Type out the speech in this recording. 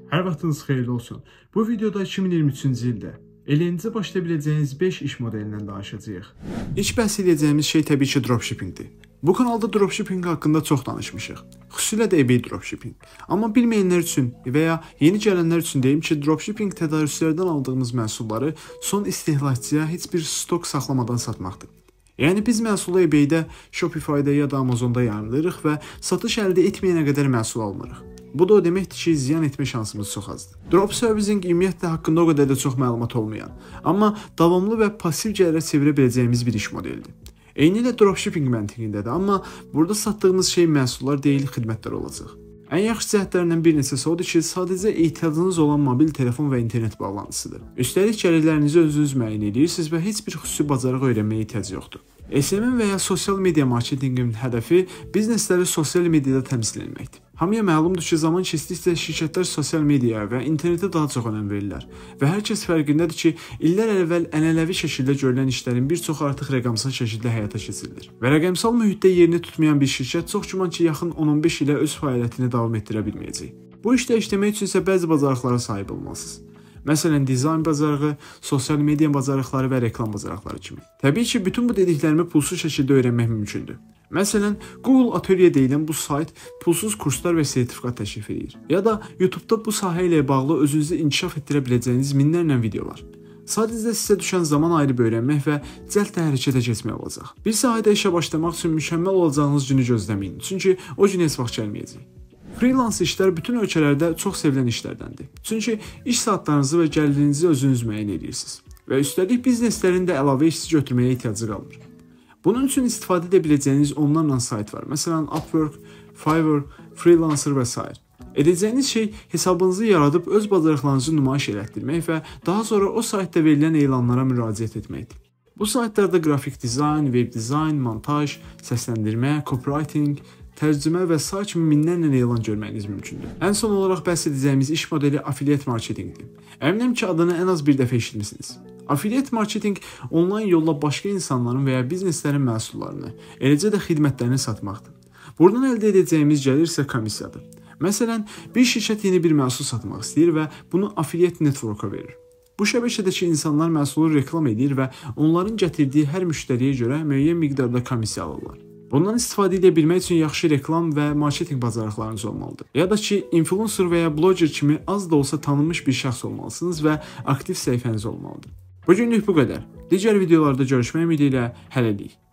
Hər vaxtınız xeyirli olsun. Bu videoda 2023-cü ildə eləyinizə başlaya biləcəyiniz 5 iş modelindən danışacağıq. İlk bəhs edəcəyimiz şey təbii ki dropshippingdir. Bu kanalda dropshipping haqqında çox danışmışıq. Xüsusilə də eBay dropshipping. Amma bilməyənlər üçün və ya yeni gələnlər üçün deyim ki, dropshipping tədarüslərdən aldığımız məhsulları son istehlakçıya heç bir stok saxlamadan satmaqdır. Yəni biz məhsulu eBay-də, Shopify-da ya da Amazon-da yayımlayırıq və satış əldə etməyənə qədər məhsul almırıq. Bu da o deməkdir ki, ziyan etmə şansımız çox azdır. Drop servicing ümumiyyətlə haqqında o qədər də çox məlumat olmayan, amma davamlı və pasiv gəlirə çevirə biləcəyimiz bir iş modelidir. Eyni ilə dropshipping məntiqindədir, amma burada satdığımız şey məhsullar deyil, xidmətlər olacaq. Ən yaxşı cəhətlərindən bir neçəsi odur ki, sadəcə ehtiyacınız olan mobil telefon və internet bağlantısıdır. Üstəlik gəlirlərinizi özünüz müəyyən edirsiniz və heç bir xüsusi bacarıq öyrənməyə ehtiyac yoxdur. SMM və ya sosial media marketinqin hədəfi biznesləri sosial mediada təmsil etməkdir. Hamıya məlumdur ki, zaman keçdikcə şirkətlər sosial mediaya və internetə daha çox önəm verirlər və hər kəs fərqindədir ki, illər əvvəl ənənəvi şəkildə görülən işlərin bir çox artıq rəqəmsal şəkildə həyata keçirilir. Və rəqəmsal mühitdə yerini tutmayan bir şirkət çox güman ki, yaxın 10-15 ilə öz fəaliyyətini davam etdirə bilməyəcək. Bu işlə işləmək üçün isə bəzi bacarıqlara sahib olmalısınız. Məsələn, dizayn bacarığı, sosial media bacarıqları və reklam bacarıqları kimi. Təbii ki, bütün bu dediklərimi pulsuz şəkildə öyrənmək mümkündür. Məsələn, Google Atelier deyilən bu sayt pulsuz kurslar və sertifikat təklif edir. Ya da YouTube-da bu sahə ilə bağlı özünüzü inkişaf etdirə biləcəyiniz minlərlə video var. Sadəcə sizə düşən zaman ayırıb öyrənmək və cəld hərəkətə keçmək olacaq. Bir sahədə işə başlamaq üçün mükəmməl olacağınız günü gözləməyin, çünki o gün heç vaxt gəlməyəcək. Freelance işlər bütün ölkələrdə çox sevilən işlərdəndir. Çünki iş saatlarınızı və gəlirinizi özünüz müəyyən edirsiniz. Və üstəlik bizneslərin də əlavə işçi götürməyə ehtiyacı qalmır. Bunun üçün istifadə edə biləcəyiniz onlarla sayt var. Məsələn, Upwork, Fiverr, Freelancer və s. Edəcəyiniz şey hesabınızı yaradıb öz bacarıqlarınızı nümayiş elətdirmək və daha sonra o saytda verilən elanlara müraciət etməkdir. Bu saytlarda qrafik dizayn, web dizayn, montaj, səsləndirmə, copywriting, tərcümə və s. kimi minlərlə elan görməyiniz mümkündür. Ən son olaraq bəhs edəcəyimiz iş modeli affiliate marketinqdir. Əminəm ki, adını ən az bir dəfə eşitmisiniz. Affiliate marketing onlayn yolla başqa insanların və ya bizneslərin məhsullarını, eləcə də xidmətlərini satmaqdır. Buradan əldə edəcəyimiz gəlir isə komissiyadır. Məsələn, bir şirkət yeni bir məhsul satmaq istəyir və bunu affiliate network-a verir. Bu şəbəkədəki insanlar məhsulu reklam edir və onların gətirdiyi hər müştəriyə görə müəyyən miqdarda komissiya alırlar. Bundan istifadə edə bilmək üçün yaxşı reklam və marketinq bacarıqlarınız olmalıdır. Ya da ki, influencer və ya blogger kimi az da olsa tanınmış bir şəxs olmalısınız və aktiv səhifəniz olmalıdır. Bu günlük bu qədər. Digər videolarda görüşmək ümidi ilə hələlik.